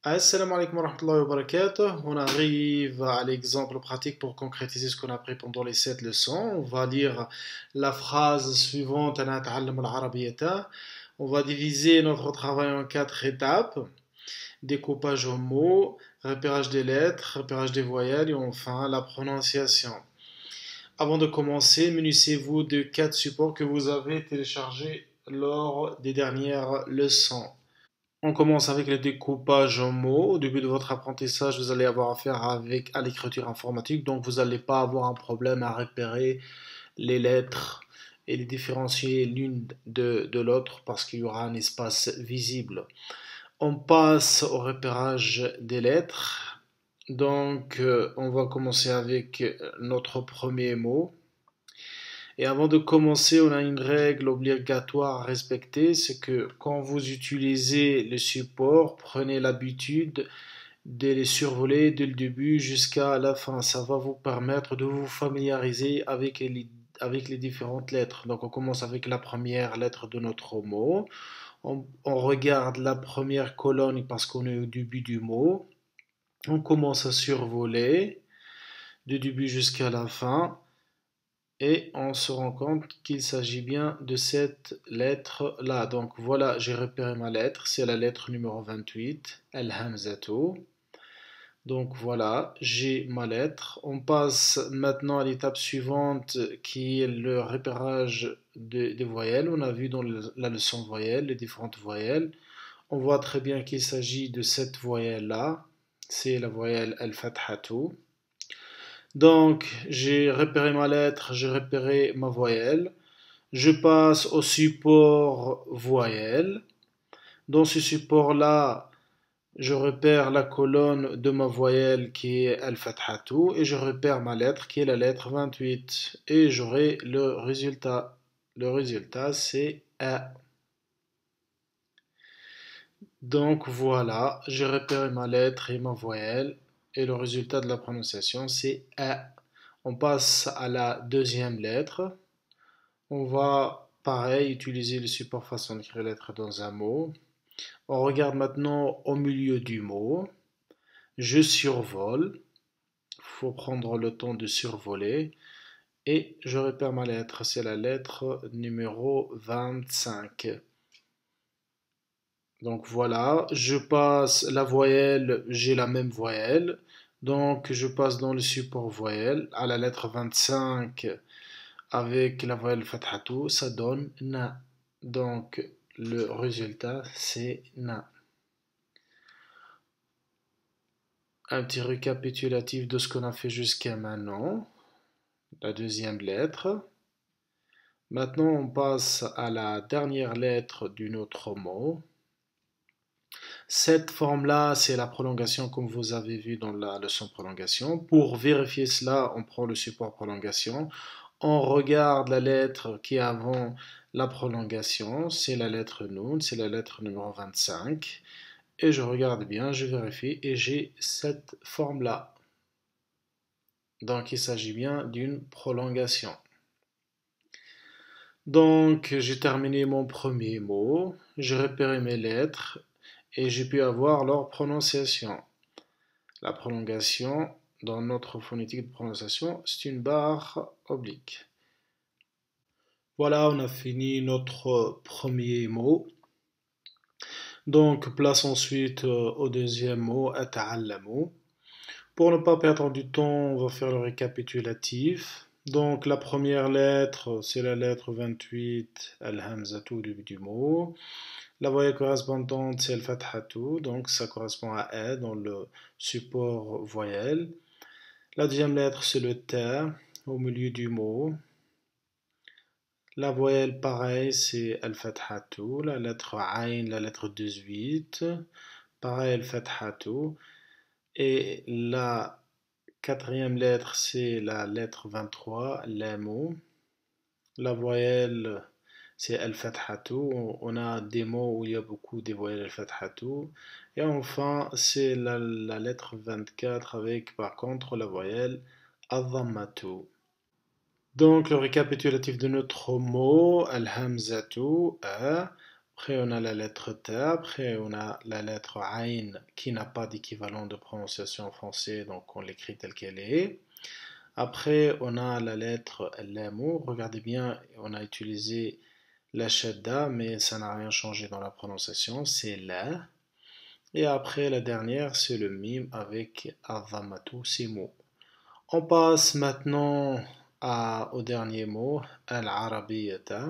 Assalamu alaikum wa rahmatullahi wa barakatuh. On arrive à l'exemple pratique pour concrétiser ce qu'on a appris pendant les 7 leçons. On va lire la phrase suivante. أنا أتعلم العربية. On va diviser notre travail en 4 étapes. Découpage en mots, repérage des lettres, repérage des voyelles et enfin la prononciation. Avant de commencer, munissez-vous de 4 supports que vous avez téléchargés lors des dernières leçons. On commence avec le découpage en mots. Au début de votre apprentissage, vous allez avoir affaire à l'écriture informatique, donc vous n'allez pas avoir un problème à repérer les lettres et les différencier l'une de l'autre parce qu'il y aura un espace visible. On passe au repérage des lettres. Donc, on va commencer avec notre premier mot. Et avant de commencer, on a une règle obligatoire à respecter, c'est que quand vous utilisez le support, prenez l'habitude de les survoler dès le début jusqu'à la fin. Ça va vous permettre de vous familiariser avec les différentes lettres. Donc on commence avec la première lettre de notre mot. On regarde la première colonne parce qu'on est au début du mot. On commence à survoler du début jusqu'à la fin. Et on se rend compte qu'il s'agit bien de cette lettre-là. Donc voilà, j'ai repéré ma lettre, c'est la lettre numéro 28, Al-Hamzatu. Donc voilà, j'ai ma lettre. On passe maintenant à l'étape suivante qui est le repérage des voyelles. On a vu dans la leçon voyelle les différentes voyelles. On voit très bien qu'il s'agit de cette voyelle-là. C'est la voyelle Al-Fathatu. Donc, j'ai repéré ma lettre, j'ai repéré ma voyelle. Je passe au support voyelle. Dans ce support-là, je repère la colonne de ma voyelle qui est Al-Fathatu et je repère ma lettre qui est la lettre 28. Et j'aurai le résultat. Le résultat, c'est A. Donc voilà, j'ai repéré ma lettre et ma voyelle. Et le résultat de la prononciation, c'est A. On passe à la deuxième lettre. On va, pareil, utiliser le support façon d'écrire lettre dans un mot. On regarde maintenant au milieu du mot. Je survole. Il faut prendre le temps de survoler. Et je repère ma lettre. C'est la lettre numéro 25. Donc voilà, je passe la voyelle, j'ai la même voyelle. Donc je passe dans le support voyelle à la lettre 25 avec la voyelle fathatu, ça donne na. Donc le résultat c'est na. Un petit récapitulatif de ce qu'on a fait jusqu'à maintenant. La deuxième lettre. Maintenant on passe à la dernière lettre d'un autre mot. Cette forme-là, c'est la prolongation comme vous avez vu dans la leçon prolongation. Pour vérifier cela, on prend le support prolongation. On regarde la lettre qui est avant la prolongation. C'est la lettre Nun, c'est la lettre numéro 25. Et je regarde bien, je vérifie et j'ai cette forme-là. Donc il s'agit bien d'une prolongation. Donc j'ai terminé mon premier mot. J'ai repéré mes lettres et j'ai pu avoir leur prononciation. La prolongation, dans notre phonétique de prononciation, c'est une barre oblique. Voilà, on a fini notre premier mot. Donc, place ensuite au deuxième mot, ata'allamu. Pour ne pas perdre du temps, on va faire le récapitulatif. Donc, la première lettre, c'est la lettre 28, al-hamzatu au début du mot. La voyelle correspondante, c'est le fathatu, donc ça correspond à A dans le support voyelle. La deuxième lettre, c'est le ta au milieu du mot. La voyelle, pareil, c'est al fathatu. La lettre ayn, la lettre 18, pareil, al fathatu. Et la quatrième lettre, c'est la lettre 23, l'amu. La voyelle, c'est al-fathatu. On a des mots où il y a beaucoup de voyelles al-fathatu. Et enfin, c'est la lettre 24 avec par contre la voyelle al-dhammatu. Donc, le récapitulatif de notre mot, al-hamzatu, a. Après, on a la lettre T. Après, on a la lettre Ain qui n'a pas d'équivalent de prononciation en français, donc on l'écrit telle qu'elle est. Après, on a la lettre Lamu. Regardez bien, on a utilisé la shadda, mais ça n'a rien changé dans la prononciation. C'est la. Et après, la dernière, c'est le mime avec Azamatu, ces mots. On passe maintenant au dernier mot, al-arabiyata.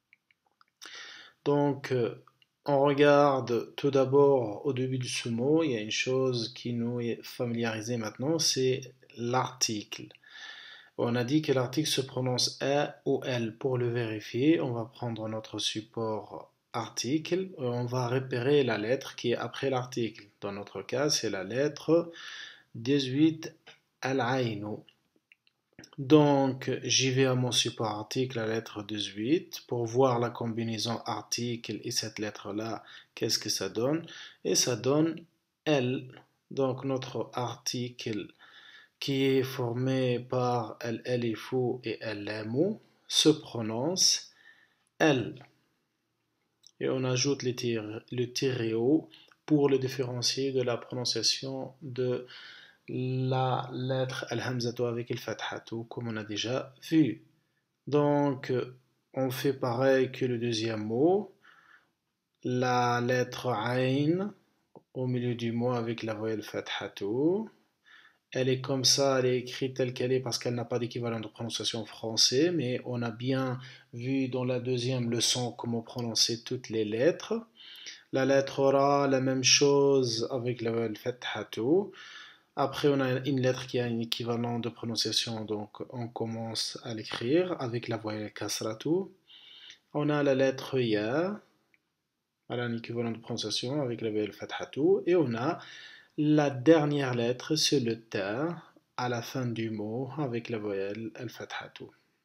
Donc, on regarde tout d'abord au début de ce mot, il y a une chose qui nous est familiarisée maintenant, c'est l'article. On a dit que l'article se prononce A ou L. Pour le vérifier, on va prendre notre support article et on va repérer la lettre qui est après l'article. Dans notre cas, c'est la lettre 18 al-ainu. Donc, j'y vais à mon support article, la lettre 18, pour voir la combinaison article et cette lettre-là, qu'est-ce que ça donne. Et ça donne L. Donc, notre article qui est formé par L-Elifu et L-Lamu se prononce L. Et on ajoute le tiré haut pour le différencier de la prononciation de la lettre Al-Hamzatu avec le Fathatu, comme on a déjà vu. Donc, on fait pareil que le deuxième mot. La lettre Ain au milieu du mot avec la voyelle Fathatu. Elle est comme ça, elle est écrite telle qu'elle est parce qu'elle n'a pas d'équivalent de prononciation en français, mais on a bien vu dans la deuxième leçon comment prononcer toutes les lettres. La lettre Ra, la même chose avec la voyelle Fathatu. Après, on a une lettre qui a un équivalent de prononciation, donc on commence à l'écrire avec la voyelle Kasratu. On a la lettre Ya, elle a un équivalent de prononciation avec la voyelle Fathatu. Et on a la dernière lettre, c'est le Ta à la fin du mot avec la voyelle Al-Fathatu.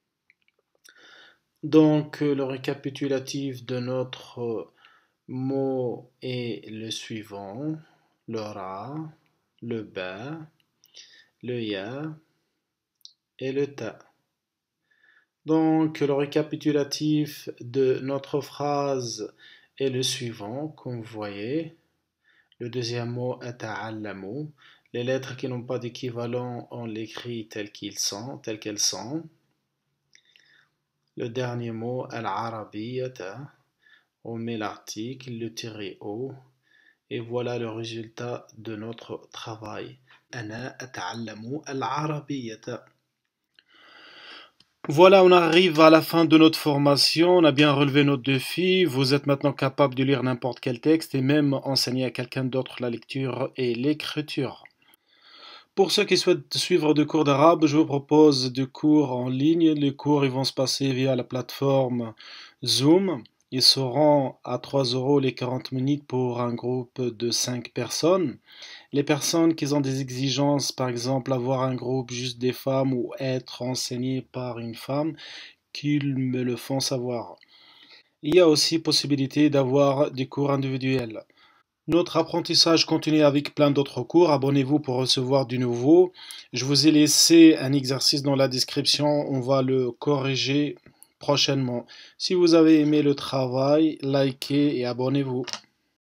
Donc, le récapitulatif de notre mot est le suivant: le Ra, le Ba, le Ya et le Ta. Donc, le récapitulatif de notre phrase est le suivant, comme vous voyez. Le deuxième mot, ata'allamu. Les lettres qui n'ont pas d'équivalent, on l'écrit telles qu'elles sont. Le dernier mot, al-arabiyata. On met l'article, le tiré haut. Et voilà le résultat de notre travail. Ana ata'allamu al-arabiyata. Voilà, on arrive à la fin de notre formation, on a bien relevé notre défi, vous êtes maintenant capable de lire n'importe quel texte et même enseigner à quelqu'un d'autre la lecture et l'écriture. Pour ceux qui souhaitent suivre des cours d'arabe, je vous propose des cours en ligne. Les cours ils vont se passer via la plateforme Zoom. Ils seront à 3 € les 40 minutes pour un groupe de 5 personnes. Les personnes qui ont des exigences, par exemple avoir un groupe juste des femmes ou être enseigné par une femme, qu'ils me le font savoir. Il y a aussi possibilité d'avoir des cours individuels. Notre apprentissage continue avec plein d'autres cours. Abonnez-vous pour recevoir du nouveau. Je vous ai laissé un exercice dans la description. On va le corriger prochainement. Si vous avez aimé le travail, likez et abonnez-vous.